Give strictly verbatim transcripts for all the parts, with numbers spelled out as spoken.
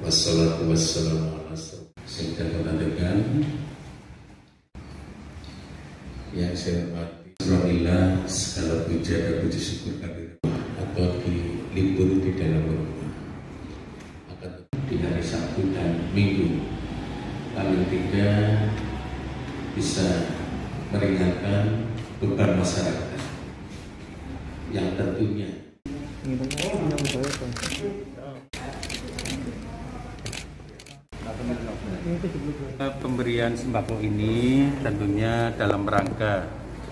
Wassalatu wassalamu ala sayyidina yang saya hormati, Alhamdulillah segala puja dan puji syukur kami atau di libur di dalam rumah akan di hari Sabtu dan Minggu paling tidak bisa meringankan beban masyarakat yang tentunya pemberian sembako ini tentunya dalam rangka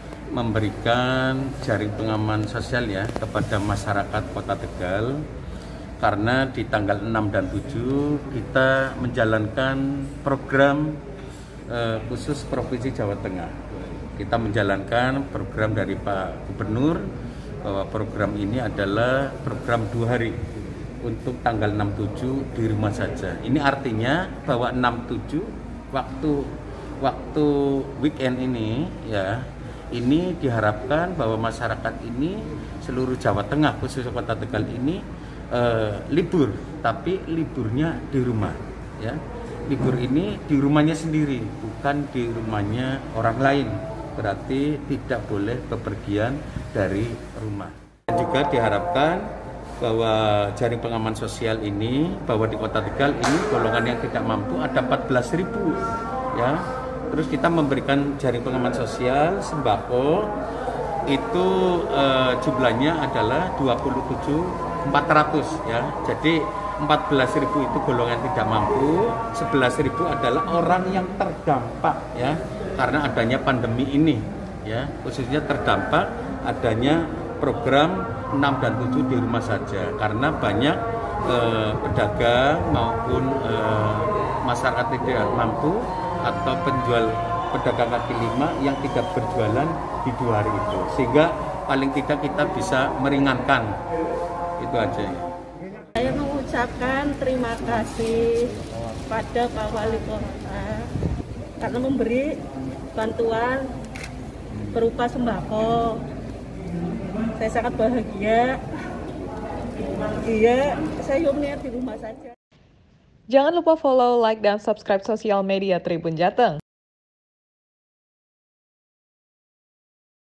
memberikan jaring pengaman sosial ya kepada masyarakat Kota Tegal, karena di tanggal enam dan tujuh kita menjalankan program eh, khusus Provinsi Jawa Tengah. Kita menjalankan program dari Pak Gubernur bahwa program ini adalah program dua hari untuk tanggal enam tujuh di rumah saja. Ini artinya bahwa enam tujuh waktu waktu weekend ini ya, ini diharapkan bahwa masyarakat ini seluruh Jawa Tengah khusus Kota Tegal ini eh, libur, tapi liburnya di rumah ya. Libur ini di rumahnya sendiri, bukan di rumahnya orang lain. Berarti tidak boleh bepergian dari rumah. Dan juga diharapkan bahwa jaring pengaman sosial ini, bahwa di Kota Tegal ini golongan yang tidak mampu ada empat belas ribu ya. Terus kita memberikan jaring pengaman sosial sembako itu eh, jumlahnya adalah dua puluh tujuh ribu empat ratus ya. Jadi empat belas ribu itu golongan tidak mampu, sebelas ribu adalah orang yang terdampak ya karena adanya pandemi ini ya, khususnya terdampak adanya program enam dan tujuh di rumah saja, karena banyak eh, pedagang maupun eh, masyarakat tidak mampu atau penjual pedagang kaki lima yang tidak berjualan di dua hari itu, sehingga paling tidak kita bisa meringankan. Itu aja ya. Saya mengucapkan terima kasih pada Pak Wali Kota karena memberi bantuan berupa sembako. Saya sangat bahagia. Iya, saya hanya di rumah saja. Jangan lupa follow, like, dan subscribe sosial media Tribun Jateng.